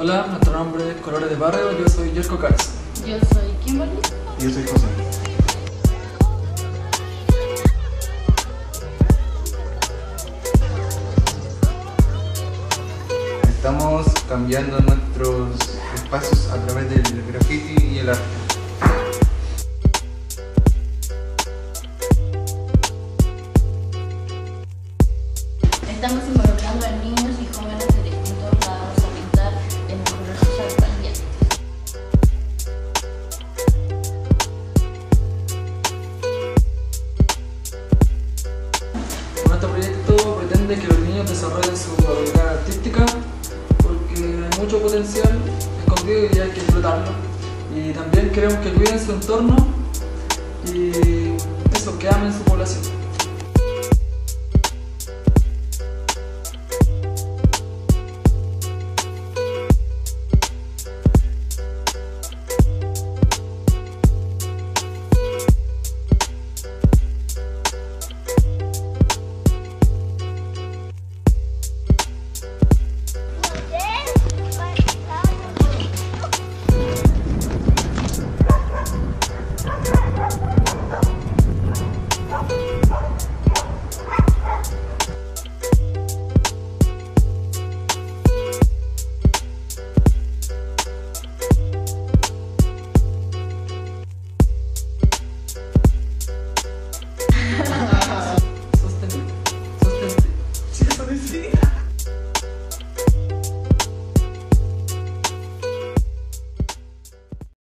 Hola, nuestro nombre es Colores de Barrio, yo soy Yerko Katz. Yo soy Kimberly. Yo soy José. Estamos cambiando nuestros espacios a través del graffiti y el arte. Estamos involucrando a niños y jóvenes de distintos lados a pintar en el color social también. Nuestro proyecto pretende que los niños desarrollen su habilidad artística porque hay mucho potencial escondido y hay que explotarlo. Y también queremos que cuiden su entorno y eso, que amen su población.